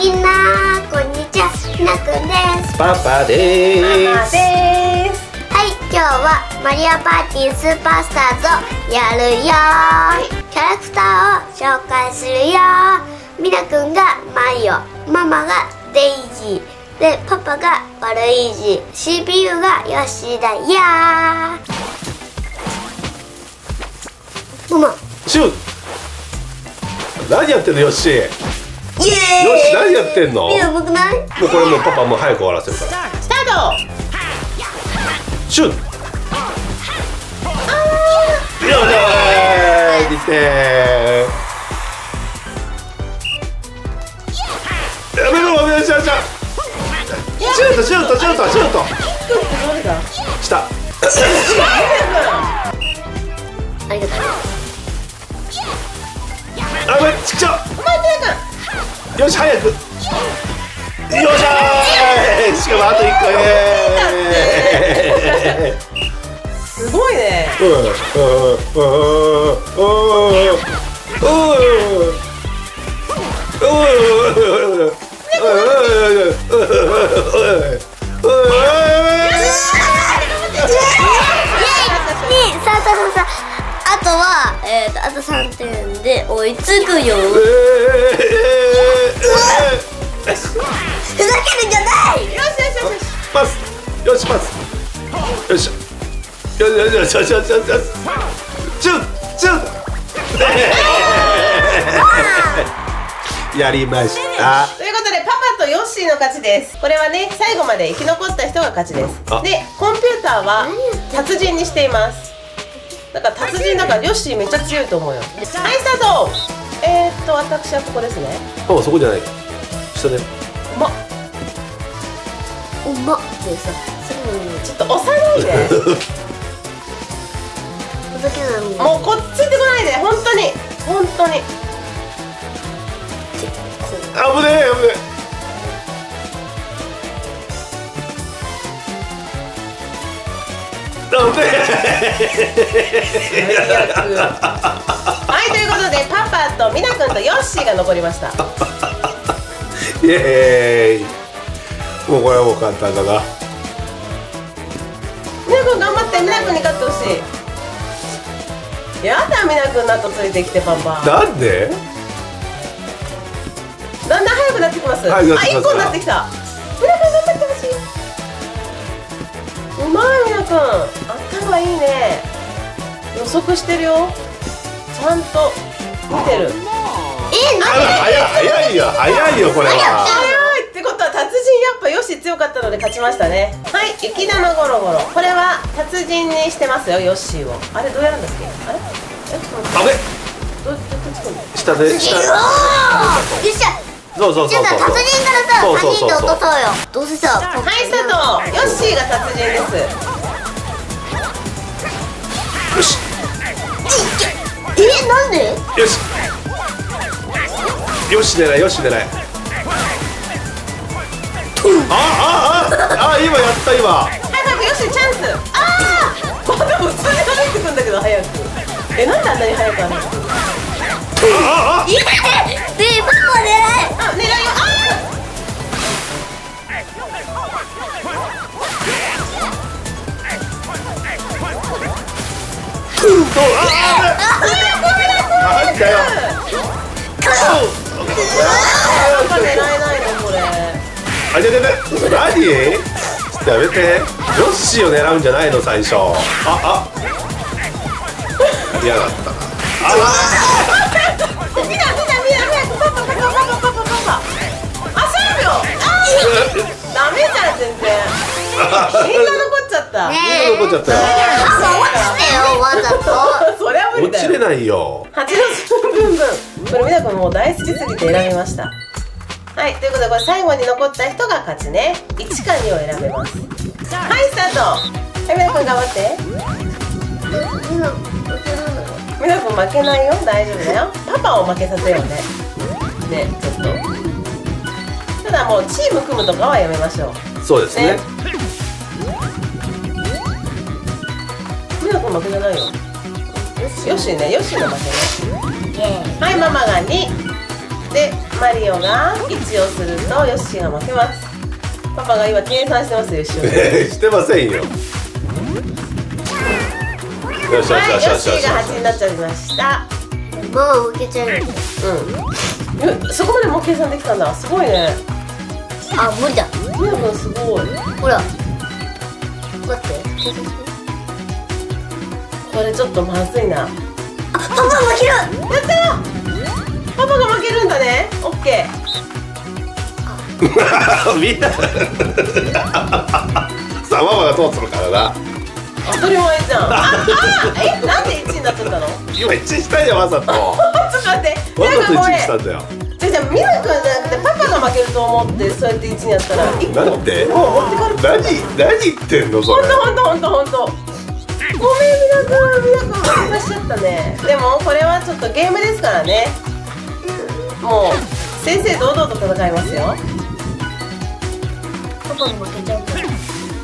みんなこんにちは、ひなくんです。 パパでーす。 はい、今日はマリオパーティースーパースターズをやるよー。キャラクターを紹介するよー。みなくんがマリオ、ママがデイジーで、パパがワルイージ、CPU がヨッシーだよー。ママシュー、何やってんのヨッシー。 イエーイ。 ヨッシー何やってんの。 みなくない？ もうこれもうパパもう早く終わらせるから。 スタート。 シュー。よしーいってー。やめろやめろ、シュートシュートシュートシュートシュート。 どれだ。 下。 ありがとう。 あ、これちっちゃ。よし早く。よっしゃー。しかもあと1個すごいね。 あとはあと3点で追いつくよ。ふざけるんじゃない。 よしよしよし。 パス。よしパス。よいしょ。よしよしよしよしよしよし。シューシュート。やりました。 ということでパパとヨッシーの勝ちです。これはね、最後まで生き残った人が勝ちです。で、コンピューターは達人にしています。だから達人だからヨッシーめっちゃ強いと思うよ。はい、スタート。私はここですね。 パパそこじゃない。下で。 うまっでさ、すぐにちょっと押さないで。 ふざけない。 もうこっついてこないで、本当に本当に。 危ねえ危ねえ。 はい、ということでパパとみなくんとヨッシーが残りました。 イエーイ。もうこれはもう簡単だな。 みなくん頑張って、みなくんに勝ってほしい。やだ、みなくんなとついてきてパパ。 なんで？ だんだん速くなってきます。あ、1個になってきた。みなくん頑張ってほしい。うまい、みなくん。頭いいね。予測してるよ。ちゃんと見てる。 早いよ早いよこれは。 早いってことは達人やっぱよし強かったので勝ちましたね。はい、雪玉ゴロゴロ。これは達人にしてますよ、ヨッシーを。あれどうやるんだっけ？あれ？ちょっと待って。 あれ？ どっちこんの？ 下で下。 よっしゃ。 そうそうそうそう。 じゃあさ、達人からさ、3人で落とそうよ。どうせさ。 はい、スタート。ヨッシーが達人です。 よし。 なんで？ よし。よし狙いよし狙い。今やった今。 早くよしチャンス。また普通に入ってくんだけど早く。なんであんなに早く歩いてくるの？ パパ狙い。 狙いよ。 なんだよ。 狙えないのこれ。 何？ちょっとやめて。ヨッシーを狙うんじゃないの最初。嫌だったな。 見なパパ3秒。ダメじゃん全然。みんな残っちゃった。 みんな残っちゃったよ。 パパ落ちてよ、わざと。 それは無理だよ。 落ちれないよ。 8の分これみなくんもう大好きすぎて選びました。はい、ということでこれ最後に残った人が勝ちね。1か2を選べます。はい、スタート。はい、みなくん頑張って。みなくん負けないよ、大丈夫だよ。パパを負けさせようね。ね、ちょっと。ただもうチーム組むとかはやめましょう。 そうですね。 みなくん負けじゃないよ。よしね、よしの負けね。はい、ママが2。 でマリオが1をするとヨッシーが負けます。パパが今計算してますよ、一緒に。 してませんよ。よしよしはい、ヨよしよしよし。 ッシーが8になっちゃいました。 ママ負けちゃうよ。 うん。そこまでもう計算できたんだ。すごいね。 あ、無理だ。 みなくんすごい。 ほら。待って。 これちょっとまずいな。 あ、パパ負ける。 やったー。パパが負けるんだね。オッケみんなさあママが通すのからな。 ー。当たり前じゃん。なんで1になっちゃったの？ 今1したいよ、わざと。 ちょっと待って。 わざと1 ごめんにしたんだよ。 じゃあミナくんじゃなくてパパが負けると思ってそうやって1にやったら1個なんでもう持ってかれてた。 何言ってんのそれ。 ほんと。ごめんミナくん負けさしちゃったね。でもこれはちょっとゲームですからね。もう正々堂々と戦いますよ。 パパも負けちゃうから。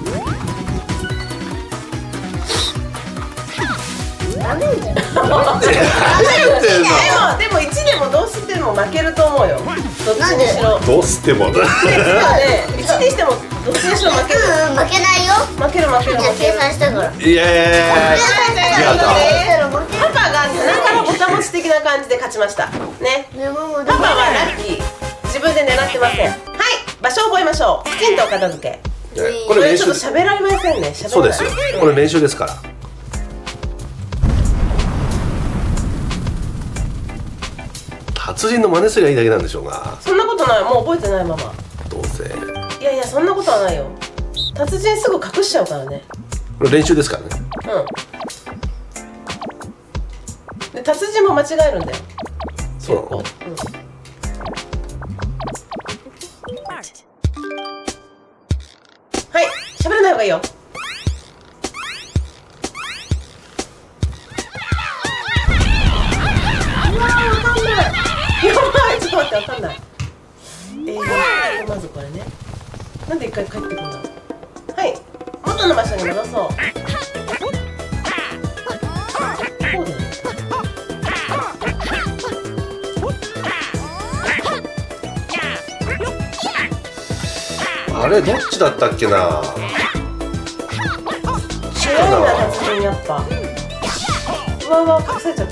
ダメだよ。 何言ってんの。 でも1でもどうしても負けると思うよ。どっちにしろ。 どうしても。 ね、1にしてもどっちにしろ負ける。 負けないよ。 負ける。 じゃあ計算したから。 いやパパが棚からぼたもち的な感じで勝ちましたね。パパはラッキー。自分で狙ってません。はい、場所を覚えましょう。きちんとお片付け。 これ練習ちょっと喋られませんね。 そうですよ。これ練習ですから。達人の真似すりゃいいだけなんでしょうが。 そんなことない。もう覚えてないまま。 どうせ。 いやそんなことはないよ。達人すぐ隠しちゃうからね。 これ練習ですからね。 で達人も間違えるんだよ。 そうなの。 はい、喋らない方がいいよ。やばい、ちょっと待って、わかんない。まずこれね。なんで一回帰ってくるんだろう。はい、元の場所に戻そう。こうだよ。 あれどっちだったっけな。 強いな達人やっぱ。うわ隠されちゃった。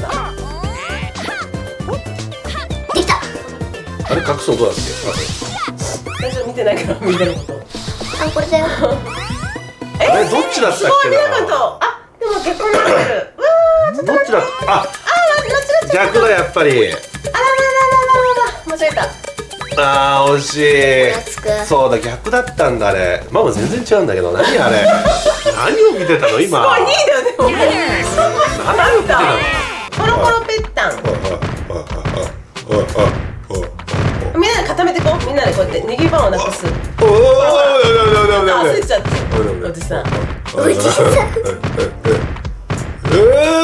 できた。 あれ隠すのどうだっけ。 大丈夫、見てないからみんなのこと。 あ、これだよ。 あれどっちだったっけな。 すごい、ミラ君と。あ、でも結婚になってる。うわー、ちょっと待って。 どっちだ。あ、逆だやっぱり。 間違えた。 あー惜しい。そうだ、逆だったんだあれ。ママ全然違うんだけど、何あれ。何を見てたの今。 すごい、2位だよでも。 何を見てたの。 コロコロペッタン。みんなで固めてこう。みんなでこうやって握り番をなくす。焦っちゃって。おじさん。 おじさん。 すごい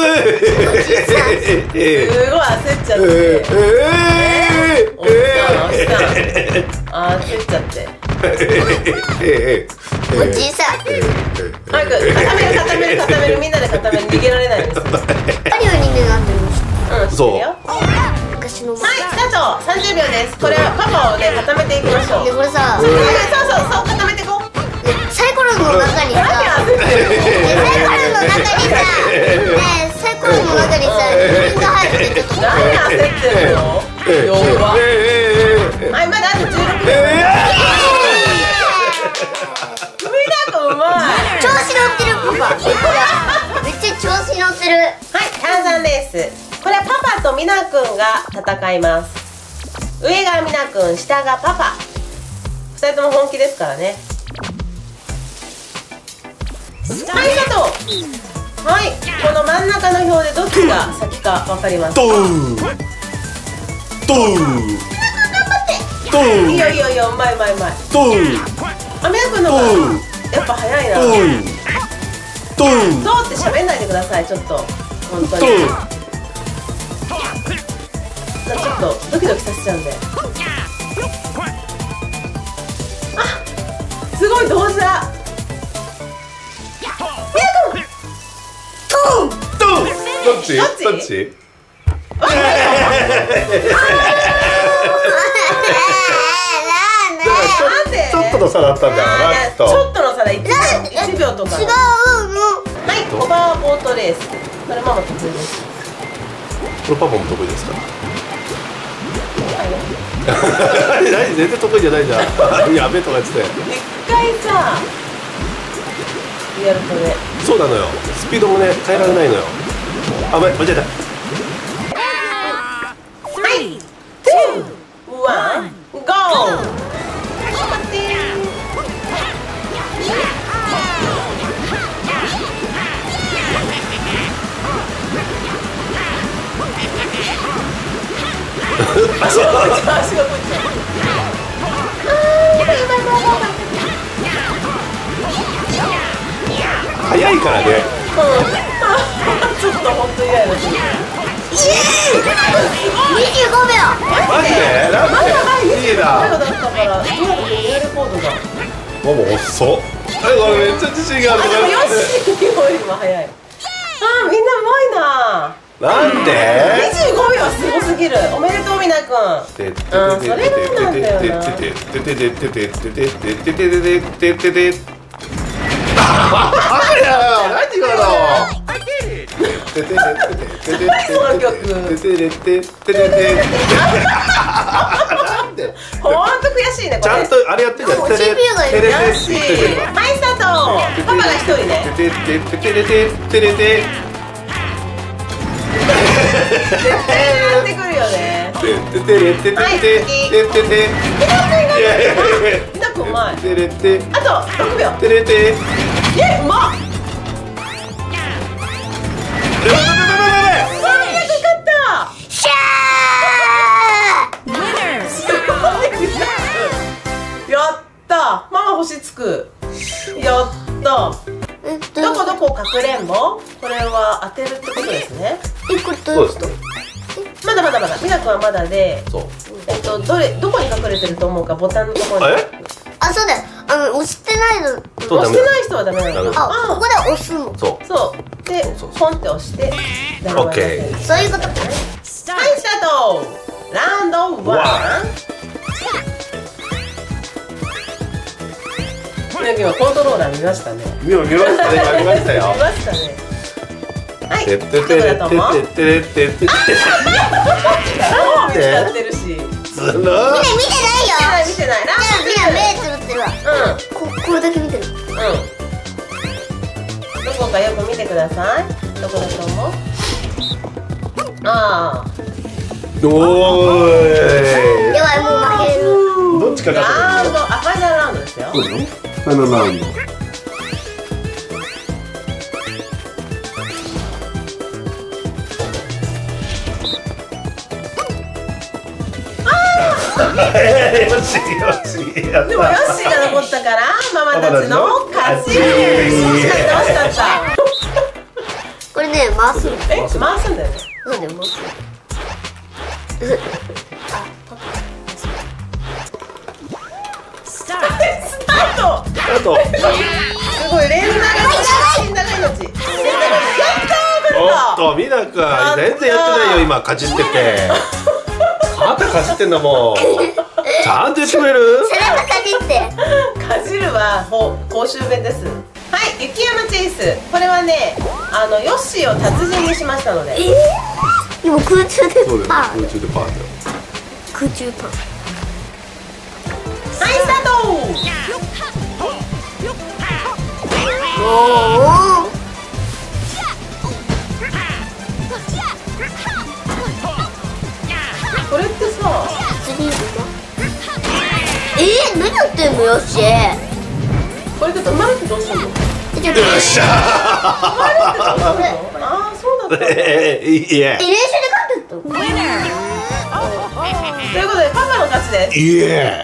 焦っちゃって。おじさん。焦っちゃって。 おじさん。 早く固めるみんなで固める。逃げられないようにする。 パリオにねなってました。 そう。 昔の。 はい、スタート。30秒です。これはパパをね固めていきましょう。 でこれさ、 そう固めてこう。 サイコロの中にさ、サイコロの中にさ、自分が入ってちょっと。 何焦ってるの？弱。はい、まだあと16秒。みなこうまい。 調子乗ってるパパ。めっちゃ調子乗ってる。 はい、ターザンレース。これはパパとみなくんが戦います。上がみなくん、下がパパ。2人とも本気ですからね。はい、スタート。はい、この真ん中の表でどっちが先かわかりますか？ ドーいいよ、うまい。あ、みなくんの方がやっぱ早いな。どうって喋んないでください、ちょっと本当に。ちょっとドキドキさせちゃうんで。あ、すごい同時だ。 どっち？ ちょっとの差だったんだよな、きっと。 ちょっとの差だ、1秒とか。 違うの。 はい、ホバーボートレース。これママ得意です。 これパパも得意ですか。何全然得意じゃないじゃん。やべえとか言ってて。 一回さやるとね。 そうなのよ。スピードもね変えられないのよ。あ、間違えた。 はい、2、1、ゴー。足が動いちゃう。 早いからね。 ちょっと本当に嫌やな。 25秒。 マジで？なんで？いいな。 だったから、今のニューレコードだ。 もう遅っ。これめっちゃ自信がある。 でもよしよりも早い。みんなうまいな。 なんで ？25秒はすごすぎる。おめでとうみなくん。それがなんだよな。 何今の。 その曲。ほんと悔しいね。 ちゃんとあれやってんじゃん。 よし。はい、スタート。パパが一人ね。絶対やってくるよね。みなくんうまい。あと6秒。うまっ。やった。ママ星つく。やった。どこかくれんぼ？これは当てるってことですね。 そうですか。 まだみなくんはまだで、 そう。 どこに隠れてると思うか、ボタンのところに。 あ、そうだよ。押してないの。 押してない人はダメなの。 あ、ここで押すの。 そう。 で、ポンって押して。 オッケー。 そういうことか。 はい、スタート。ラウンド1。みなくんはコントローラー見ましたね。 見ましたね。見ましたよ。 見ましたね。はい。どこだと思う？見ちゃってるし。 見てないよ。 見てない。 みんな目つぶってるわ。これだけ見てる。 どこかよく見てください。どこだと思う？ああ。 おーい。 やばい、もう負ける。 どっちかラウンド、ファイナルラウンドですよ。 そうだよ。ファイナルラウンド。よし。 でもヨッシーが残ったからママたちの勝ち。惜しかった。 これね、回すの。 回すんだよね。 そうだよ、回す。 スタート。 あと。 すごい連打が長い命。やったー。 おっと、みなくん全然やってないよ、今かじってて。肩かじってんだもん。ちゃんと言ってくれる？ 背中かじって。 かじるは公衆弁です。はい、雪山チェイス。これはね、ヨッシーを達人にしましたので。 今空中でパー。 空中でパーだよ。 空中パー。 はい、スタート。 おお。 これってさ、 何やってんのよっしー。 これで止まるってどうするの？よっしゃー。 ああ、そうだった。 いえ。 練習で勝ってた。 ということでパパの勝ちです。 いえ。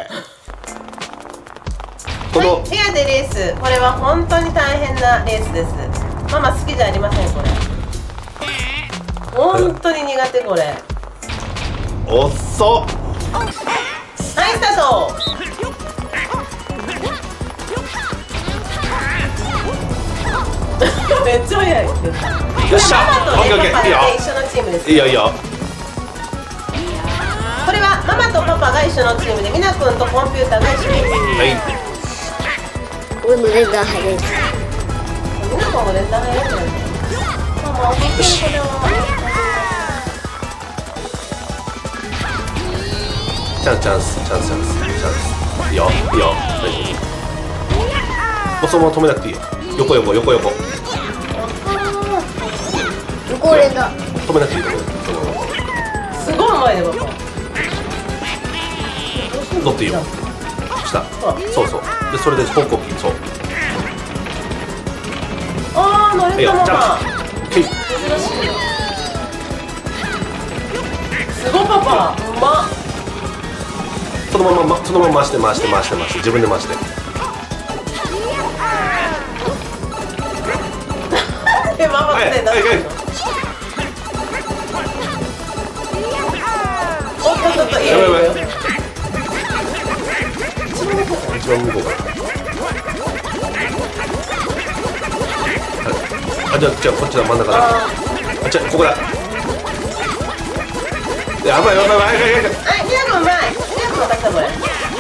はい、ペアでレース。これは本当に大変なレースです。ママ好きじゃありませんこれ。本当に苦手これ。 遅っ。 はい、スタート。めっちゃ早い。よっしゃ。 ママとね、パパで一緒のチームです。 いいよいいよ。 これはママとパパパが一緒のチームでみなくんとコンピューターが一緒です。 はい。 俺も連打入れる。 みなくんも連打入れるんだよね。まあまあ本当にこれはチャンス。いいよ。大丈夫。そのまま止めなくていいよ。横。 横連打。 止めなくていい。 すごい前でパパ。 乗っていいよ。下。そう。でそれで方向キー。そう。 ああ乗れたまま。 珍しい。 すごいパパ。うまっ。 そのまま回して自分で回して。 ママってんだ。おっといや。 一番向こうから。じゃあこっちだ真ん中だ。ここだ。やばい。 みなくんうまい。みなくんの勝ちだこれ。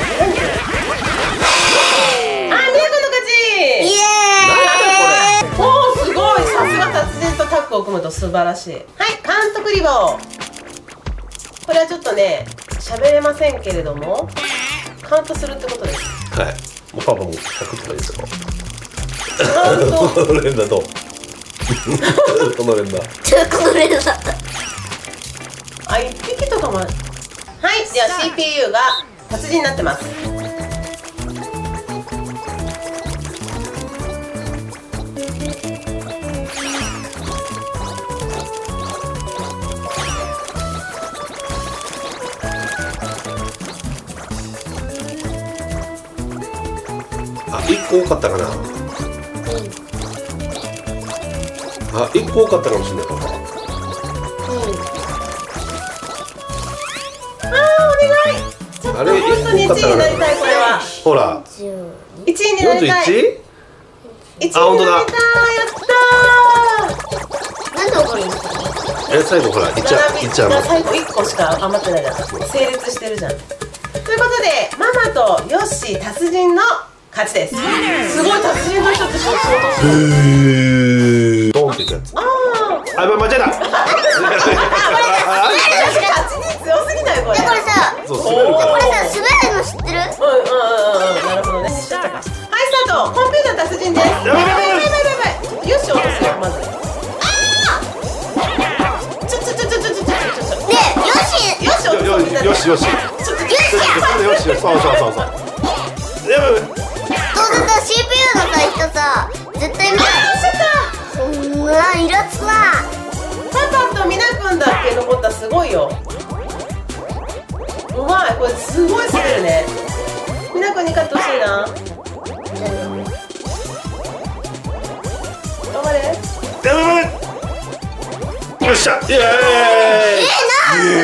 みなくんの勝ち。 イエーイ。 おおすごい。さすが達人とタッグを組むと素晴らしい。はい監督リボン。これはちょっとね喋れませんけれどもカウントするってことです。 はい。もうパパも100とかですよ。 カウント。 この連打どう？この連打。 あ、1匹とかも。はい、では CPU が達人になってます。 あ、1個多かったかな。あ、1個多かったかもしれない。パパ。あれ本当に1位になりたい。これはほら 1位になりたい。1位になりたい。やったー。 なんで怒るんですか？ 最後ほら最後1個しか余ってないじゃん。成立してるじゃん。ということでママとヨッシー達人の勝ちです。すごい達人の人って相当すごい。 ドンっていくやつ。あ、間違えた。 達人強すぎないこれ。 これさ、 そう滑るから。 これさ滑るの知ってる？ なるほどね。はいスタート。コンピューター達人です。やばい。よし落とすよまず。 ねえ、よし落とす。 よし。そう。やばい。 どうせさ CPU のさ人さ絶対見ない。そんなイラつな。 パパとみなくんだって残ったすごいよ。うまい。これすごい滑るね。みなくんに勝ってほしいな。頑張れ。 よっしゃ。イエーイ。 という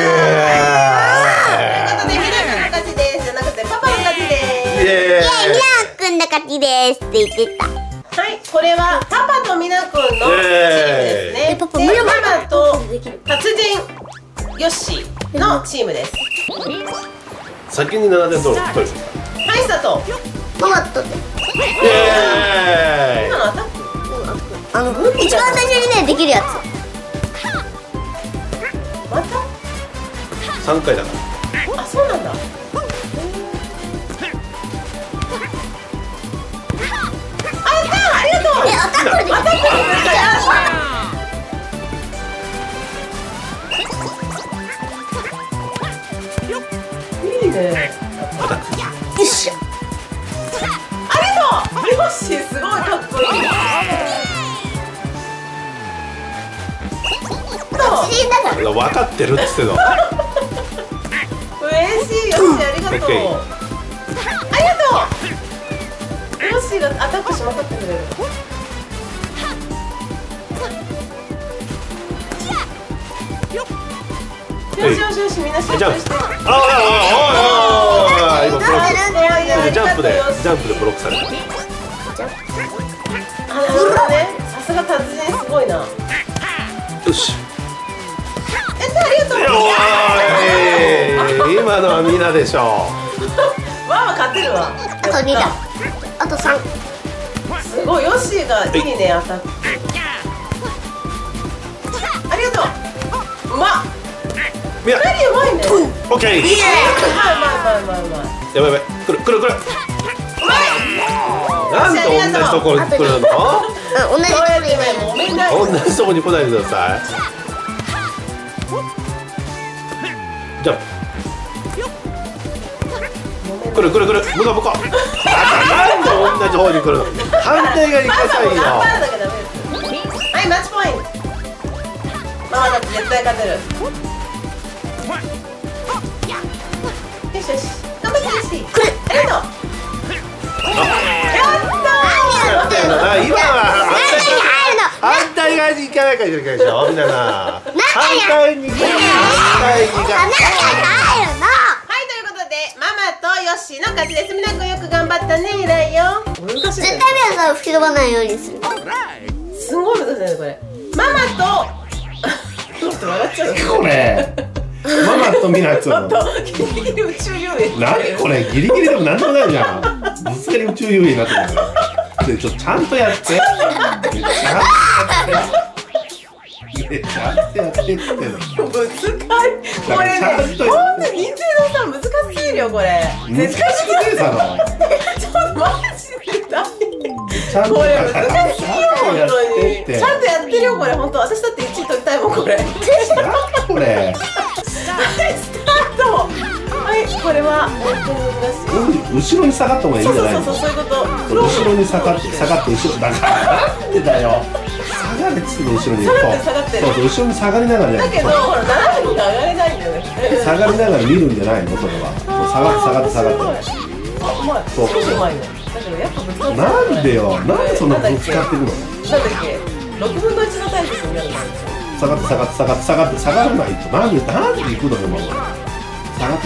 ことでみなくんの勝ちですじゃなくてパパの勝ちです。 イエーイ。 みなくんの勝ちですって言ってた。 はい、これはパパとみなくんのチームですね。 パパでママと達人ヨッシーのチームです。 先に7点取る。 はいスタート。 ママとってイエ今のアタック。 一番最初にねできるやつ。 また 3回だから。 あ、そうなんだ。ありがとう。 アタックできる。 いいね。 よっしゃ。 ありがとう。ヨッシーすごいかっこいい。 達人だから。 分かってるっつっての。 嬉しい。ヨッシーありがとう。ありがとう。ヨッシーがアタックしまくってくれる。よしみんな集中して。 今ブロック。ジャンプでブロックされる。 なるほどね。さすが達人すごいな。よし。 やったありがとう。 今たのはみんなでしょママ勝てるわ。 あと2だ。あと3。 すごい、ヨッシーがいいね、当たって。ありがとう。うまっ。 みんな 2人うまいね。 オッケー。 うまい。 やばいやばい、来る来る来る。なんで同じところに来るの？ 同じところにいないの。 みんな。 同じところに来ないでください。じゃあ来る来る来る、向こう向こう。なんで同じ方に来るの？反対側に行きなさいよ。 はい、マッチポイント。ママだって絶対勝てる。よしよし、頑張ってよし。これ、ありがとう。 今は反対側に行かなきゃいけないでしょ、みんなが。反対に行かない。 はい、ということでママとヨッシーの勝ちです。みなくんよく頑張ったね、偉いよ。難しい。 絶対皆さん吹き飛ばないようにする。 すごい難しいね、これ。ママとちょっと笑っちゃう。 これママとみなつちょっとギリギリ宇宙遊泳。 何これ、ギリギリでも何でもないじゃん。ぶつかり宇宙遊泳になってるから。ちょっとちゃんとやって。ちゃんとやって。ちゃんとやってって。 難しい。これね、ほんと任天堂さん難しすぎるよ、これ。 難しくねえだろ。 ちょっとマジで大ちゃんとこれ難しいよ、本当に。 ちちゃんとやってるよ、これ。本当私だって1位取りたいもん、これ。 これ。 はい、スタート。はい、これは本当に難しい。 後ろに下がった方がいいんじゃないの？ そういうこと。 後ろに下がって後ろだから。なんでだよ。下がれっつって後ろに。 下がってる。 そう、後ろに下がりながらだけど、ほら斜めに上がれないんだよね。 下がりながら見るんじゃないの、それは。下がって。 あ、うまい。 そううまいね。だけどやっぱぶつかってる。 なんでよ、なんでそんなぶつかってるの？ なんだっけ、6分の1のタイプになるんですよ。 下がらないと。なんで行くのよ、もう。下がって。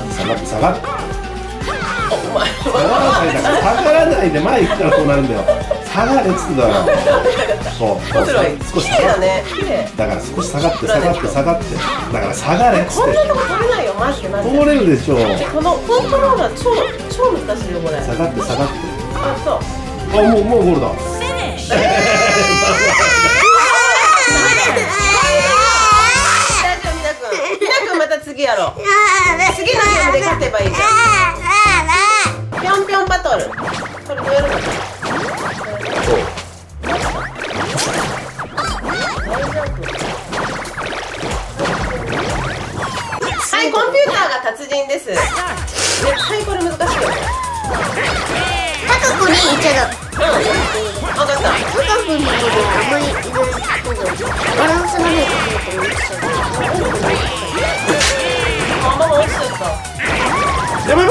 お、うまい。 下がらないで前行くからこうなるんだよ。下がれっつってだよ。そう、少し下がって。だから少し下がって。だから下がれっつって。 こんなとこ取れないよ、マジで。 通れるでしょう。 このコントローラー超難しいよ、これ。 下がって。 あ、そう。 あ、もうゴールだ。 みなくんまた次やろう。次のゲームで勝てばいいじゃん。ぴょんぴょんバトル。これどうやるの？はい、コンピューターが達人です。絶対これ難しいよね。 高くに行っちゃう。 分かった。 高くにあんまりいない方がバランスがないとすると思っちゃう。 あ、ママ落ちちゃった。 やばい。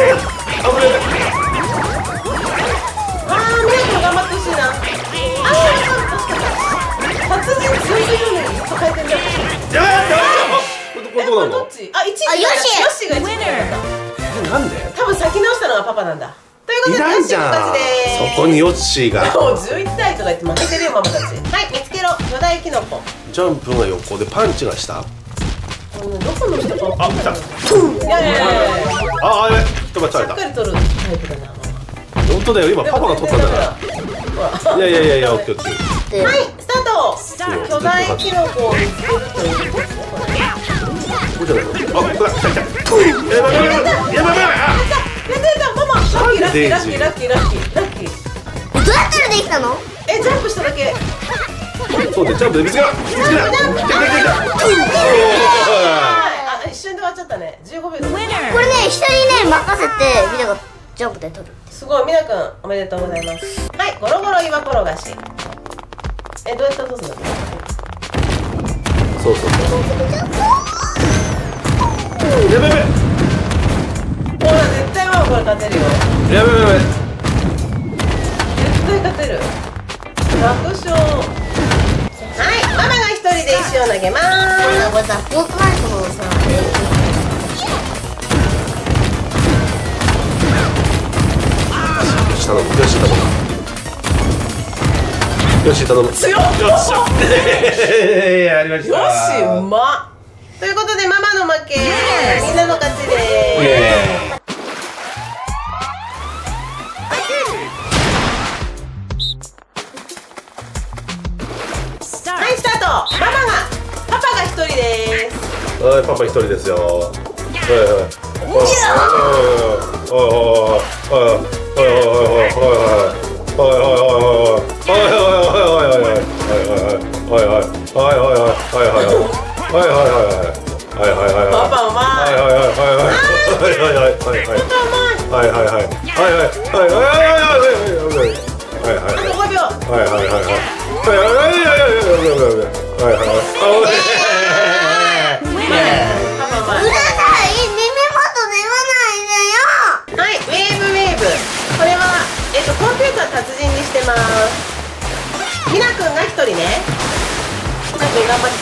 あー、みなくん頑張ってほしいな。あー、達人強すぎるね。ずっと回転だった。 やばい。これどうなの？ どっち？あ、1位。 あ、ヨッシーが1位だった。 なんで？ 多分先直したのがパパなんだ。ということいで、 ないじゃん。そこにヨッシーが。 もう11対とか言って負けてるよ、ママたち。はい、見つけろ。巨大キノコ。 ジャンプが横でパンチが下。 どこの人か。 あ、来た。 いや。 あ、やべ。人がし取られた。 っかり取るタイプだな。 本当だよ。今パパが取ったんだから。いや、オッケー。 はい、スタート。巨大キノコを見つけるということですね。 これじゃないの？あ、これ来た。やばい。 やったママ。ラッキー。 どうやったらできたの？ ジャンプしただけ。 そうで、ジャンプで見つけた。 あ、一瞬で終わっちゃったね。15秒で。 これね、人にね任せてみんながジャンプで取る。 すごい、みなくんおめでとうございます。はい、ゴロゴロ岩転がし。どうやって落とすの？ そう。やべ。 ほら、絶対ママこれ勝てるよ。 やべ。 絶対勝てる。楽勝。はい、ママが一人で石を投げまーす。 これさ、フォートナイトのさ、 頼む。よし頼む。 強っ。 よっしゃ。やりました。 よし、うまっ。 ということでママの負け、みんなの勝ちです。はい、スタート。パパが1人です。 はい、パパ1人ですよ。 コンピューター達人にしてます。みなくんが1人ね。みなくん頑張って。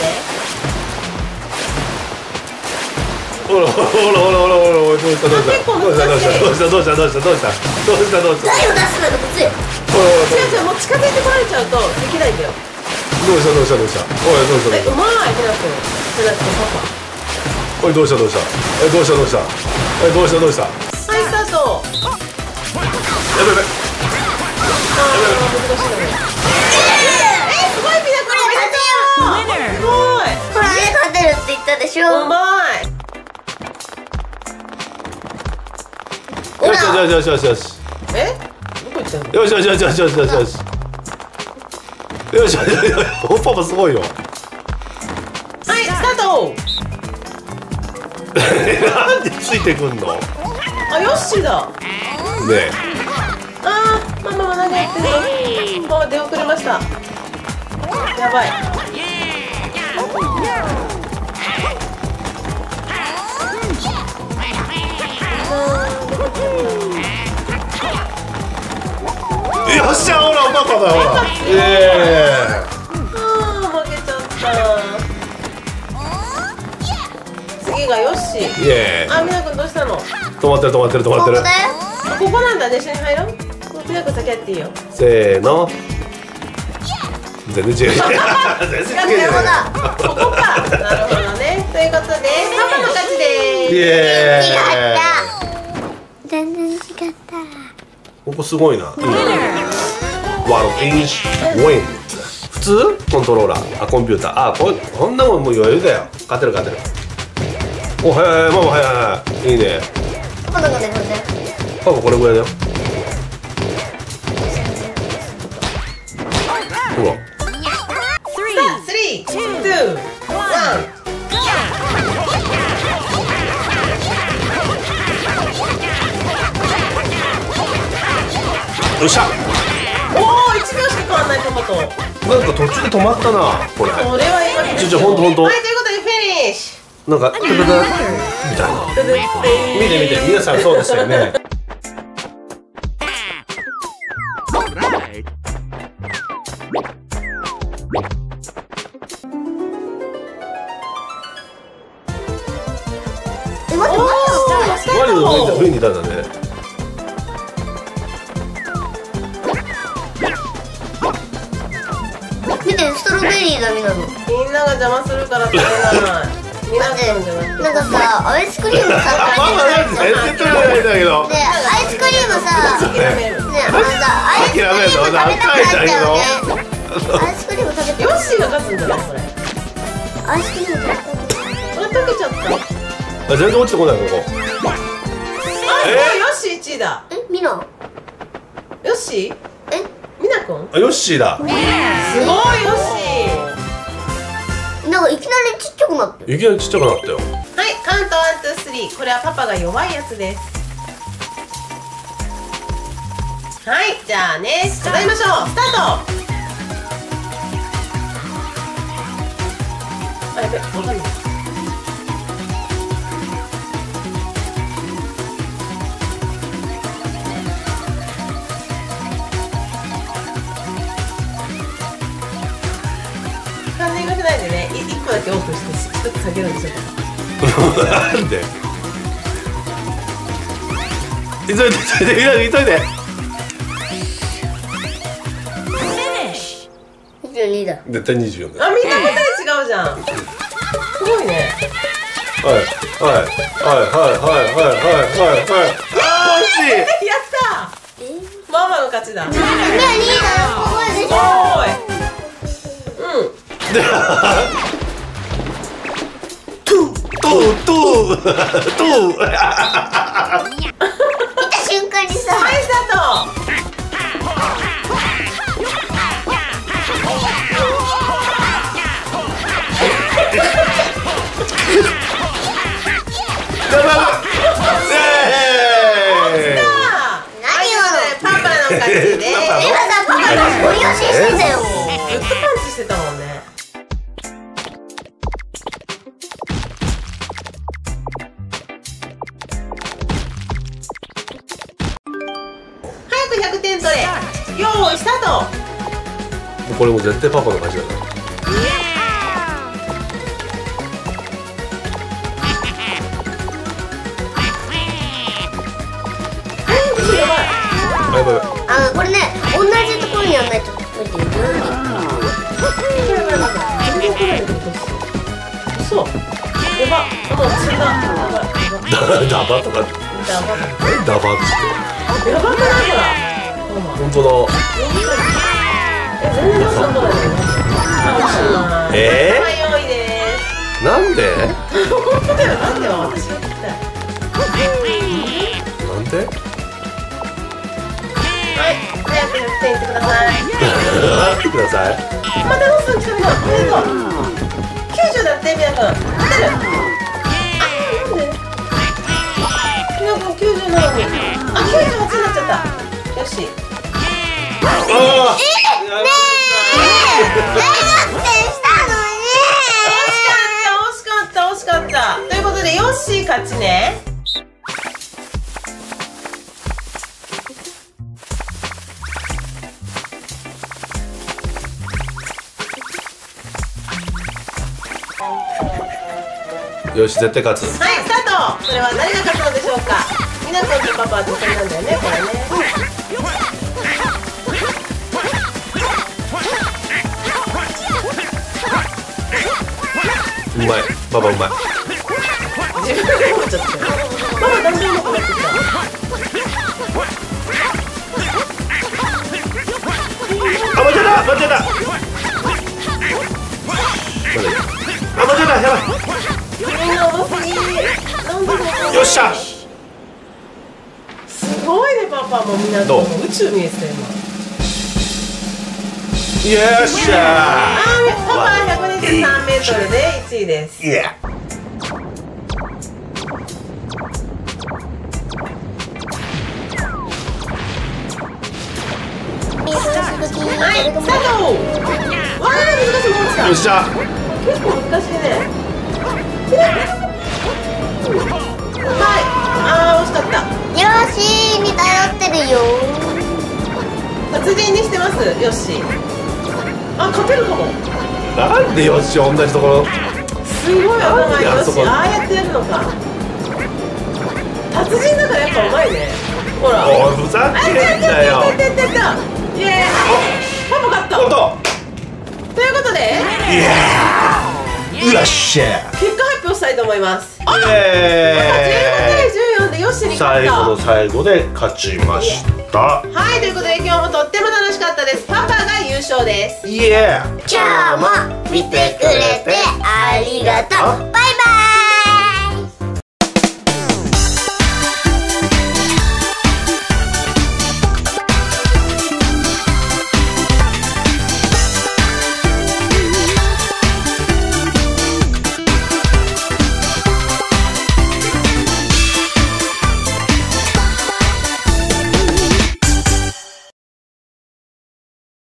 ほらどうした結構難しい。 どうした台を出すのがむずい。違う、もう近づいてこられちゃうとできないんだよ。 どうしたおい、どうしたうまい、みなくん。じゃなくてパおい、どうしたはい、スタート。やべやべ。 すごい、みなくんおめでとう。すごい。 ほらね、勝てるって言ったでしょ。 うまい。 よし。 え？どこ行ったの？ よし。パパすごいよ。 はい、スタート。 なんでついてくんの？ あ、ヨッシーだ。 ねえ。 ママは何やってるの？ママ出遅れました。やばい。 よっしゃ、ほらパパだほら。 負けちゃった。次がヨッシー。みなくんどうしたの？ 止まってる。 ここだよ。 ここなんだね、一緒に入ろう。みなくん先やっていいよ。 せーの。全然違う。 ここか。なるほどね。ということでパパの勝ちです。 全然違った。 ここすごいな。One inch wind。普通コントローラー、コンピューター。こんなもんもう余裕だよ。勝てる。お、早い、ママ早い。いいね。 パパこれパパこれぐらいだよ。ほら。 3、2、1。 よっしゃ。 おお、1秒しか変わんないパパと。 なんか途中で止まったな、これ。 これは今ですよ。 ほんと。 はい、ということでフィニッシュ。 なんかみたいな。見て皆さんそうですよね。マリオの上にいたんだね。 見て、ストロベリーだみんなの。 みんなが邪魔するから食べない。みんなじゃななんかさ、アイスクリームさ、 ママなんか全然取れないんだけど。 ね、アイスクリームさ、ね、アイスクリーム食べたくなっちゃうよね。アイスクリーム食べた。 ヨッシーが勝つんじゃないこれ。 アイスクリーム食べた。 これ溶けちゃった。 全然落ちてこないここ。 すごい、ヨッシー1位だ。 ミノ。 ヨッシー？ミナくん？ ヨッシーだ。 すごい、ヨッシなんかいきなりちっちゃくなってる。 いきなりちっちゃくなったよ。 ー。はい、カウント1、2、3。これはパパが弱いやつです。はい、じゃあね、飾りましょう。スタート。あ、やべ、わかんない。カンニングしないでね、1個だけオープンして1つ下げるんですよ。 なんで？急いで。 22だ。 絶対24だよ。 あ、みんな答え違うじゃん。 すごいね。 はいはいはいはいはいはいはいはい。あー、惜しい。 やった。ママの勝ちだ。すごい。 トゥ見た瞬間にさ。 はい、スタート。パパの勝ちで。 今さ、パパがゴリ押ししてたよ。 ずっとパンチしてたもんね。早く100点取れ。よーい、スタート。 これも絶対パパの勝ちだから。 これね、同じところにやんないと無理だよ。 そう。やば。もう死んだ。 ダバとか。ダバって。 やばくないほら。 本当だ。 全然そんなことないね。4位です。 なんで？ 本当だよ。なんでよ。私は聞きたい。 なんで？ はい、早く100点いってください。 待ってください。 またロスの来たみんな。おめでとう。90だってみなくん。勝てる。あ、なんで？みなくん90なのに。あ、98になっちゃった。よし。 ああ。 ねえ、 惜しかった。ということで、ヨッシー勝ちね。 よし、絶対勝つ。 はい、スタート。それは誰が勝つのでしょうか。みなくんとパパは同点なんだよね、これね。 うまい、パパうまい。 自分で思っちゃったよ。ママだんだんうまくなってきた。 あ、間違えた。やばい。 みんな重すぎ。 よっしゃ。 すごいね、パパもみんなどう宇宙見えてた今。 よっしゃパパ123メートルで1位です。 ー。いや。 はい、スタート。わあ、難しいもんした。 よっしゃ。 結構難しいね。はい、あー、惜しかった。 よしーに頼ってるよ。 達人にしてます、よし。あ、勝てるかも。 なんでよっしゃ、同じところ。 すごい頭いいよし、ああやってやるのか。達人だからやっぱうまいね。ほら。 おい、ふざけんなよ。 イエーイ。パパ勝った。 本当。 ということで。 よっしゃ。 結果発表したいと思います。 15対 14でよしに勝った。 最後の最後で勝ちました。 はい、ということで今日もとっても楽しかったです。パパが優勝です。 イエー。 今日も見てくれてありがとう。バイバイ。